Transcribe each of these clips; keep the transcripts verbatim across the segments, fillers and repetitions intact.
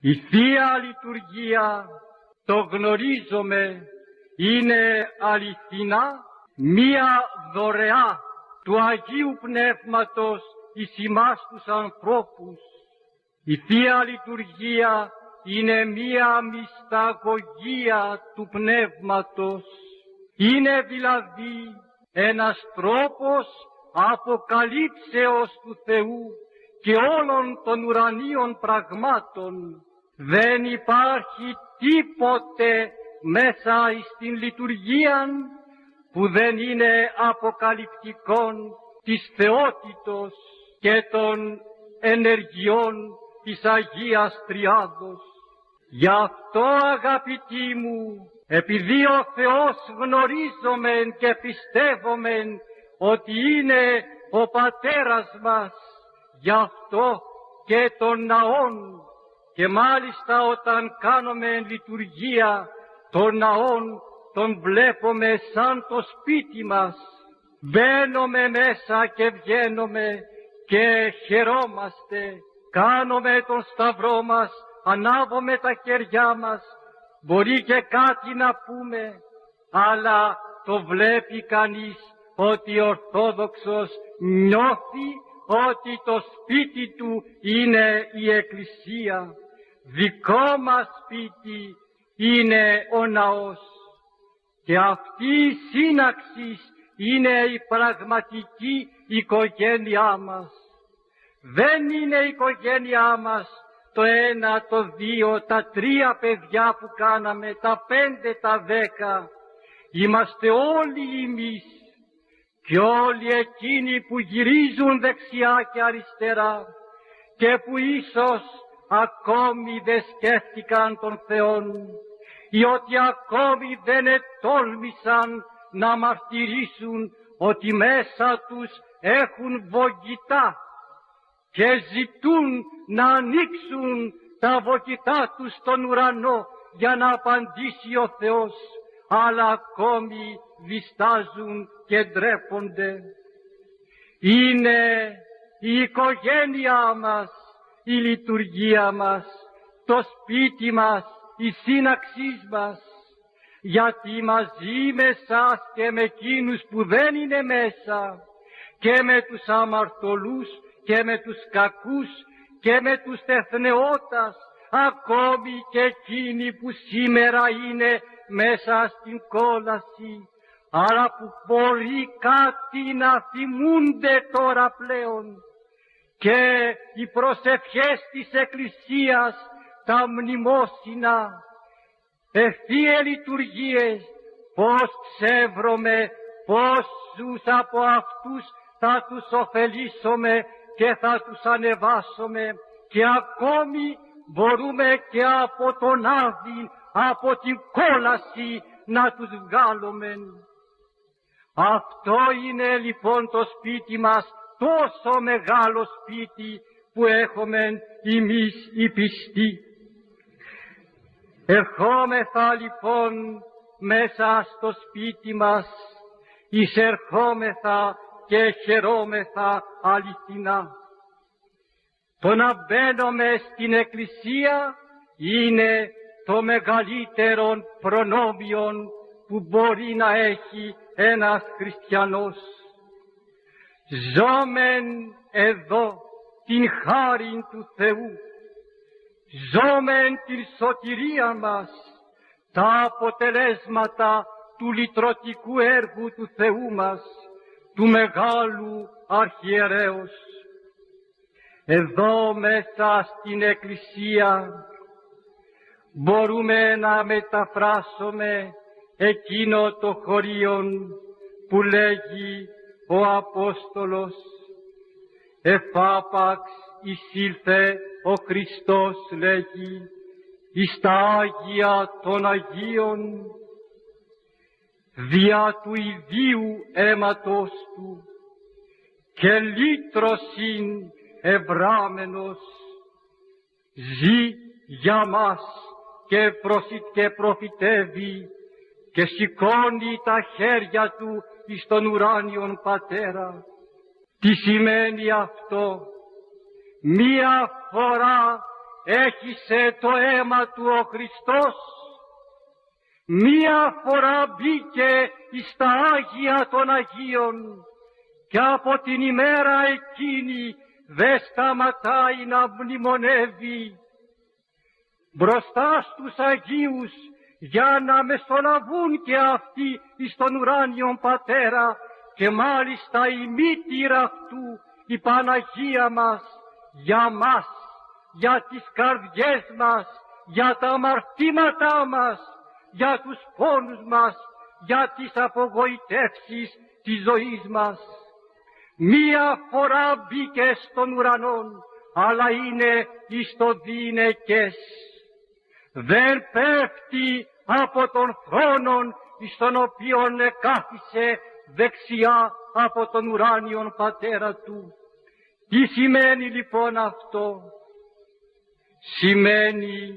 Η Θεία Λειτουργία, το γνωρίζομαι, είναι αληθινά μία δωρεά του Αγίου Πνεύματος εις ημάς τους ανθρώπους. Η Θεία Λειτουργία είναι μία μυσταγωγία του Πνεύματος. Είναι δηλαδή ένας τρόπος αποκαλύψεως του Θεού και όλων των ουρανίων πραγμάτων. Δεν υπάρχει τίποτε μέσα στην λειτουργία που δεν είναι αποκαλυπτικόν της θεότητος και των ενεργειών της Αγίας Τριάδος. Γι' αυτό, αγαπητοί μου, επειδή ο Θεός γνωρίζομεν και πιστεύομεν ότι είναι ο Πατέρας μας, γι' αυτό και των ναών, και μάλιστα όταν κάνουμε λειτουργία των ναών, τον βλέπουμε σαν το σπίτι μας. Μπαίνουμε μέσα και βγαίνουμε και χαιρόμαστε, κάνουμε τον σταυρό μας, ανάβουμε τα χέρια μας, μπορεί και κάτι να πούμε, αλλά το βλέπει κανείς ότι ο Ορθόδοξος νιώθει ότι το σπίτι του είναι η Εκκλησία. Δικό μας σπίτι είναι ο ναός. Και αυτή η σύναξη είναι η πραγματική οικογένειά μας. Δεν είναι η οικογένειά μας το ένα, το δύο, τα τρία παιδιά που κάναμε, τα πέντε, τα δέκα. Είμαστε όλοι εμείς και όλοι εκείνοι που γυρίζουν δεξιά και αριστερά και που ίσως ακόμη δεν σκέφτηκαν τον Θεόν ή ότι ακόμη δεν ετόλμησαν να μαρτυρήσουν ότι μέσα τους έχουν βογγητά και ζητούν να ανοίξουν τα βογγητά τους στον ουρανό για να απαντήσει ο Θεός, αλλά ακόμη διστάζουν και ντρέπονται. Είναι η οικογένειά μας, η λειτουργία μας, το σπίτι μας, η σύναξή μας, γιατί μαζί με εσάς και με εκείνους που δεν είναι μέσα και με τους αμαρτωλούς και με τους κακούς και με τους τεθνεώτας, ακόμη και εκείνοι που σήμερα είναι μέσα στην κόλαση, αλλά που μπορεί κάτι να θυμούνται τώρα πλέον, και οι προσευχές της Εκκλησίας, τα μνημόσυνα, ευθείες λειτουργίες, πώς ξεύρωμε, πόσους από αυτούς θα τους ωφελήσουμε και θα τους ανεβάσουμε, και ακόμη μπορούμε και από τον Άδη, από την κόλαση να τους βγάλουμε. Αυτό είναι λοιπόν το σπίτι μας, τόσο μεγάλο σπίτι που έχουμε εμείς οι πιστοί. Ερχόμεθα λοιπόν μέσα στο σπίτι μας, εισερχόμεθα και χαιρόμεθα αληθινά. Το να μπαίνουμε στην Εκκλησία είναι το μεγαλύτερο προνόμιο που μπορεί να έχει ένας χριστιανός. Ζώμεν εδώ την χάριν του Θεού, ζώμεν την σωτηρία μας, τα αποτελέσματα του λυτρωτικού έργου του Θεού μας, του Μεγάλου Αρχιερέως. Εδώ μέσα στην Εκκλησία μπορούμε να μεταφράσουμε εκείνο το χωρίον που λέγει ο Απόστολος, εφάπαξ εισήλθε ο Χριστός, λέγει, εις τα Άγια των Αγίων, δια του ιδίου αίματος του και λύτρωσιν ευράμενος, ζει για μας και, προσι... και προφητεύει και σηκώνει τα χέρια του εις τον ουράνιον Πατέρα. Τι σημαίνει αυτό? Μία φορά έχισε το αίμα του ο Χριστός. Μία φορά μπήκε εις τα Άγια των Αγίων και από την ημέρα εκείνη δεν σταματάει να μνημονεύει μπροστά στους Αγίους για να μεσολαβούν και αυτοί εις τον ουράνιον Πατέρα, και μάλιστα η μήτηρα αυτού, η Παναγία μας, για μας, για τις καρδιές μας, για τα αμαρτήματά μας, για τους πόνους μας, για τις απογοητεύσεις της ζωής μας. Μία φορά μπήκε στον ουρανόν, αλλά είναι εις το διηνεκές. Δεν πέφτει από τον θρόνον εις τον οποίον εκάθισε δεξιά από τον ουράνιον Πατέρα του. Τι σημαίνει λοιπόν αυτό? Σημαίνει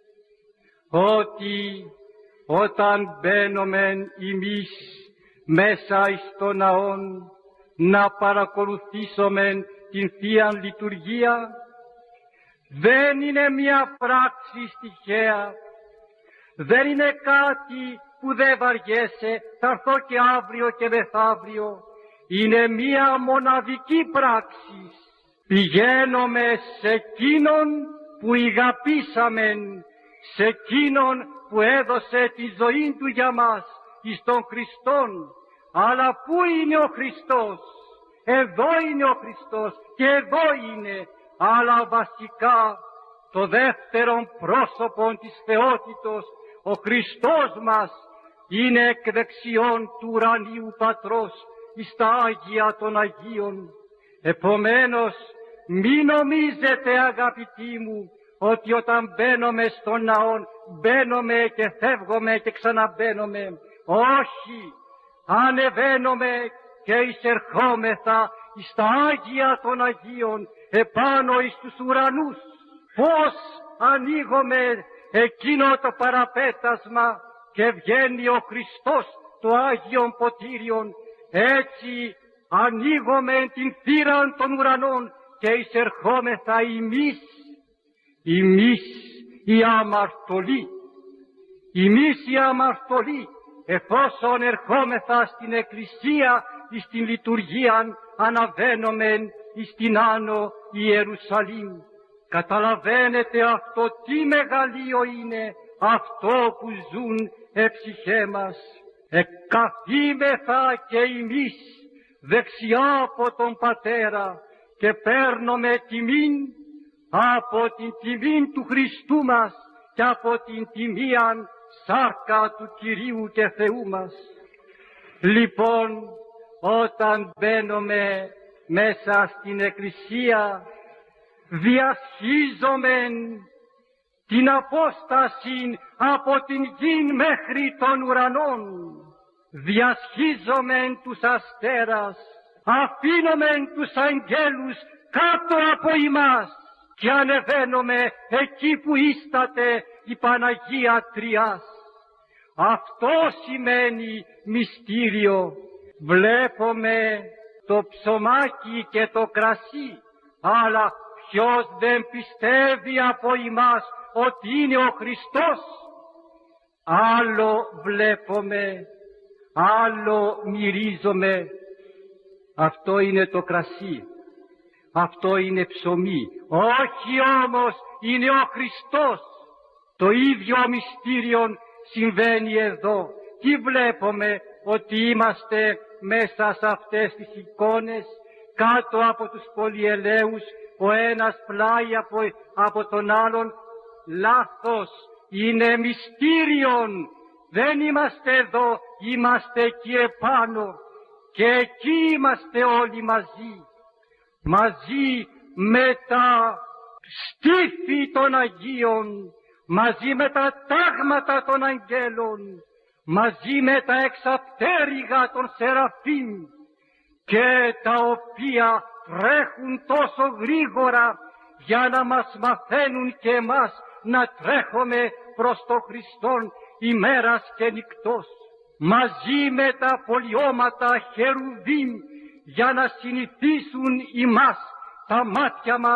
ότι όταν μπαίνομεν εμείς μέσα εις τον ναόν να παρακολουθήσομεν την Θείαν Λειτουργία, δεν είναι μια πράξη τυχαία, δεν είναι κάτι που δεν βαριέσαι, θα έρθω και αύριο και μεθαύριο. Είναι μια μοναδική πράξη. Πηγαίνουμε σε εκείνον που ηγαπήσαμεν, σε εκείνον που έδωσε τη ζωή του για μας, εις τον Χριστόν. Αλλά πού είναι ο Χριστός? Εδώ είναι ο Χριστός και εδώ είναι. Αλλά βασικά το δεύτερον πρόσωπο της θεότητος, ο Χριστός μας, είναι εκ δεξιών του ουρανίου Πατρός εις τα Άγια των Αγίων. Επομένως μη νομίζετε, αγαπητοί μου, ότι όταν μπαίνουμε στον ναόν μπαίνουμε και φεύγουμε και ξαναμπαίνουμε. Όχι, ανεβαίνουμε και εισερχόμεθα εις τα Άγια των Αγίων, επάνω εις τους ουρανούς. Πώς ανοίγουμε εκείνο το παραπέτασμα και βγαίνει ο Χριστός το Άγιον Ποτήριον, έτσι ανοίγουμε την θύραν των ουρανών και εισερχόμεθα εμείς, εμείς οι αμαρτωλοί, εμείς οι αμαρτωλοί, εφόσον ερχόμεθα στην Εκκλησία ή στην λειτουργία, αναβαίνομεν εις την Άνω Ιερουσαλήμ. Καταλαβαίνετε αυτό τι μεγαλείο είναι αυτό που ζουν εψυχέ μας. Εκαθήμεθα και εμείς δεξιά από τον Πατέρα και παίρνουμε τιμήν από την τιμήν του Χριστού μας και από την τιμίαν σάρκα του Κυρίου και Θεού μας. Λοιπόν, όταν μπαίνουμε μέσα στην Εκκλησία, διασχίζομεν την απόσταση από την γη μέχρι των ουρανών. Διασχίζομεν τους αστέρας, αφήνομεν τους αγγέλους κάτω από εμάς και ανεβαίνουμε εκεί που ίσταται η Παναγία Τριάς. Αυτό σημαίνει μυστήριο. Βλέπουμε το ψωμάκι και το κρασί, αλλά ποιος δεν πιστεύει από εμάς ότι είναι ο Χριστός? Άλλο βλέπουμε, άλλο μυρίζομαι. Αυτό είναι το κρασί, αυτό είναι ψωμί. Όχι όμως, είναι ο Χριστός. Το ίδιο μυστήριο συμβαίνει εδώ. Τι βλέπουμε? Ότι είμαστε μέσα σε αυτές τις εικόνες, κάτω από τους πολυελαίους, ο ένας πλάι από, από τον άλλον. Λάθος, είναι μυστήριον. Δεν είμαστε εδώ, είμαστε εκεί επάνω και εκεί είμαστε όλοι μαζί. Μαζί με τα στήθη των Αγίων, μαζί με τα τάγματα των αγγέλων, μαζί με τα εξαπτέρυγα των Σεραφείμ, και τα οποία τρέχουν τόσο γρήγορα για να μας μαθαίνουν και εμάς να τρέχουμε προς το Χριστόν ημέρας και νυκτός, μαζί με τα πολιώματα χερουβίμ για να συνηθίσουν ημάς τα μάτια μας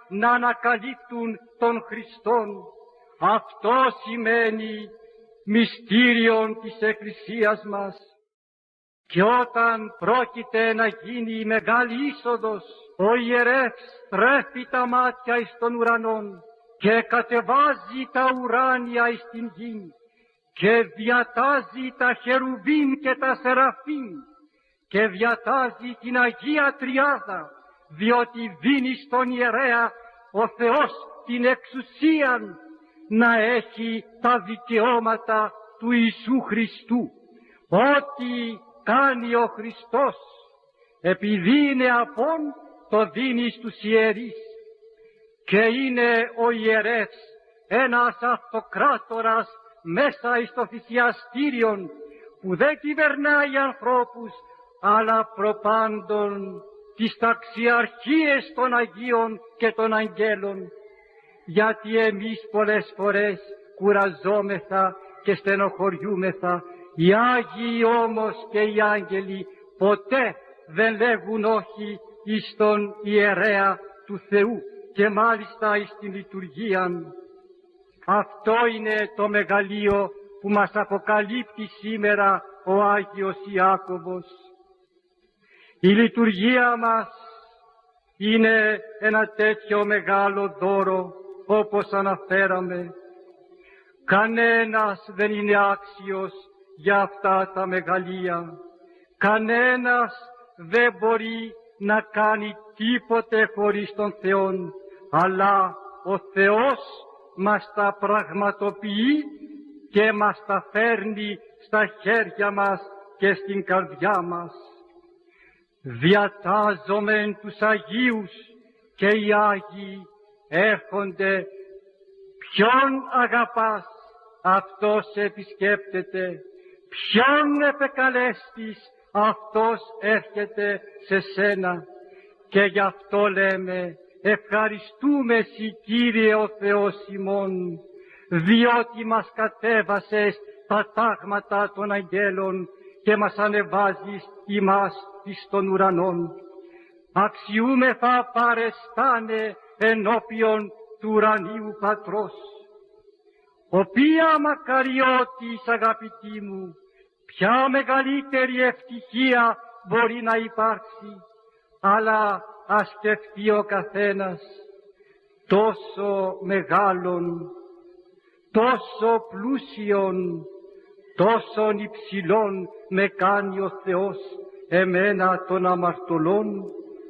να ανακαλύπτουν τον Χριστόν. Αυτό σημαίνει μυστήριον της Εκκλησίας μας. Και όταν πρόκειται να γίνει η μεγάλη είσοδος, ο ιερεύς στρέφει τα μάτια εις τον ουρανόν και κατεβάζει τα ουράνια εις την γη και διατάζει τα χερουβίμ και τα σεραφίμ και διατάζει την Αγία Τριάδα, διότι δίνει στον ιερέα ο Θεός την εξουσία να έχει τα δικαιώματα του Ιησού Χριστού. Ό,τι κάνει ο Χριστός, επειδή είναι απόν, το δίνει στους ιερείς. Και είναι ο ιερεύς ένας αυτοκράτορας μέσα εις το θυσιαστήριον, που δεν κυβερνάει ανθρώπους, αλλά προπάντων τις ταξιαρχίες των Αγίων και των Αγγέλων. Γιατί εμείς πολλές φορές κουραζόμεθα και στενοχωριούμεθα, οι Άγιοι όμως και οι Άγγελοι ποτέ δεν λέγουν όχι εις τον ιερέα του Θεού και μάλιστα εις την λειτουργία. Αυτό είναι το μεγαλείο που μας αποκαλύπτει σήμερα ο Άγιος Ιάκωβος. Η λειτουργία μας είναι ένα τέτοιο μεγάλο δώρο, όπως αναφέραμε. Κανένας δεν είναι άξιος για αυτά τα μεγαλεία. Κανένας δεν μπορεί να κάνει τίποτε χωρίς τον Θεόν, αλλά ο Θεός μας τα πραγματοποιεί και μας τα φέρνει στα χέρια μας και στην καρδιά μας. Διατάζομεν τους Αγίους και οι Άγιοι έρχονται. Ποιον αγαπάς, αυτός επισκέπτεται. Ποιον επεκαλέστης, αυτός έρχεται σε σένα. Και γι' αυτό λέμε, ευχαριστούμε Συ Κύριε ο Θεός ημών, διότι μας κατέβασες τα τάγματα των αγγέλων και μας ανεβάζεις ημάς εις των ουρανών. Αξιούμεθα παρεστάνε ενώπιον του ουρανίου Πατρός. Οποία μακαριώτης, αγαπητοί μου, ποια μεγαλύτερη ευτυχία μπορεί να υπάρξει, αλλά ας σκεφτεί ο καθένας, τόσο μεγάλον, τόσο πλούσιον, τόσο υψηλόν με κάνει ο Θεός εμένα των αμαρτωλών.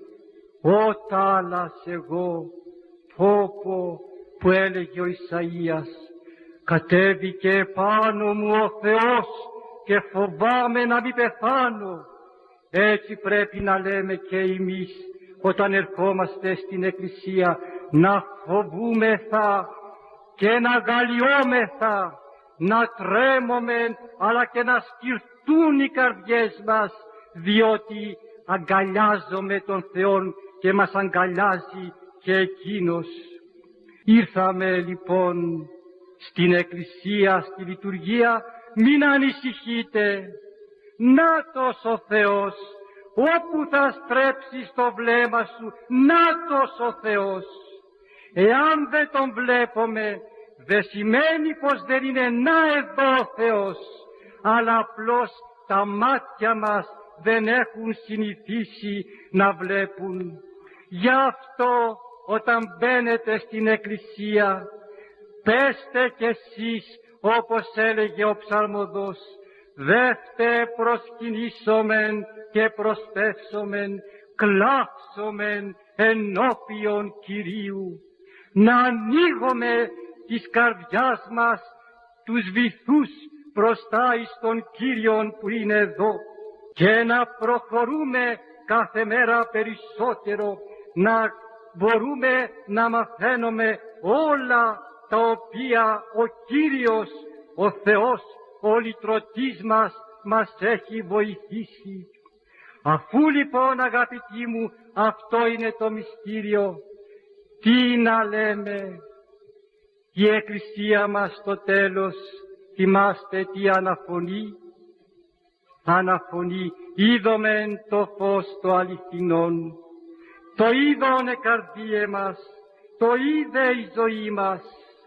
Ω τάλας εγώ, πω πω, που έλεγε ο Ισαΐας, κατέβηκε πάνω μου ο Θεός και φοβάμαι να μην πεθάνω. Έτσι πρέπει να λέμε και εμείς όταν ερχόμαστε στην Εκκλησία, να φοβούμεθα και να γαλλιόμεθα, να τρέμουμε, αλλά και να σκυρτούν οι καρδιές μας, διότι αγκαλιάζομαι τον Θεόν και μας αγκαλιάζει και Εκείνος. Ήρθαμε λοιπόν στην Εκκλησία, στη λειτουργία, μην ανησυχείτε. Νάτος ο Θεός, όπου θα στρέψεις το βλέμμα σου, νάτος ο Θεός. Εάν δεν τον βλέπουμε, δεν σημαίνει πως δεν είναι να εδώ ο Θεός, αλλά απλώς τα μάτια μας δεν έχουν συνηθίσει να βλέπουν. Γι' αυτό όταν μπαίνετε στην Εκκλησία, πέστε κι εσείς όπως έλεγε ο ψαλμοδός, δεύτε προσκυνήσομεν και προσπεύσομεν, κλάψομεν ενώπιον Κυρίου. Να ανοίγουμε της καρδιάς μας τους βυθούς μπροστά εις τον Κύριον που είναι εδώ και να προχωρούμε κάθε μέρα περισσότερο, να μπορούμε να μαθαίνουμε όλα τα οποία ο Κύριος, ο Θεός, ο λυτρωτής μας, μας έχει βοηθήσει. Αφού λοιπόν, αγαπητοί μου, αυτό είναι το μυστήριο, τι να λέμε? Η Εκκλησία μας στο τέλος, θυμάστε τι αναφωνεί? Αναφωνεί, είδομεν το φως το αληθινόν. Το είδωνε καρδίε μας το είδε η ζωή μας.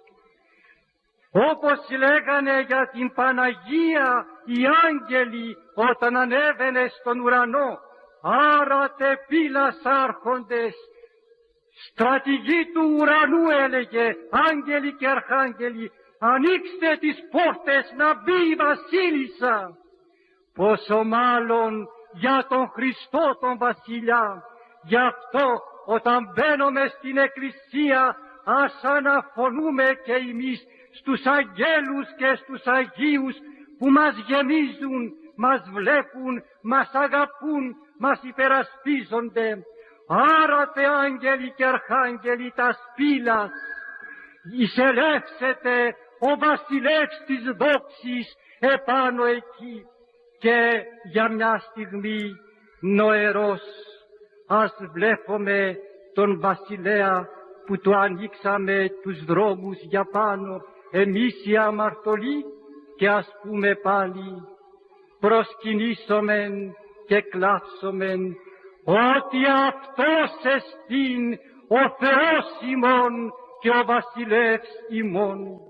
Όπως λέγανε για την Παναγία οι άγγελοι όταν ανέβαινε στον ουρανό, άρατε πύλας άρχοντες, στρατηγοί του ουρανού, έλεγε, άγγελοι και αρχάγγελοι, ανοίξτε τις πόρτες να μπει η βασίλισσα. Πόσο μάλλον για τον Χριστό τον βασιλιά. Γι' αυτό όταν μπαίνουμε στην εκκλησία ας αναφωνούμε και εμείς στους αγγέλους και στους Αγίους που μας γεμίζουν, μας βλέπουν, μας αγαπούν, μας υπερασπίζονται. Άρατε άγγελοι και αρχάγγελοι τα σπήλας, εισελεύσετε ο βασιλεύς της δόξης επάνω εκεί. Και για μια στιγμή νοερός ας βλέπουμε τον βασιλέα που του ανοίξαμε τους δρόμους για πάνω, εμείς οι αμαρτωλοί, και ας πούμε πάλι προσκυνήσομεν και κλάψομεν ότι αυτός εστίν ο Θεός ημών και ο βασιλεύς ημών.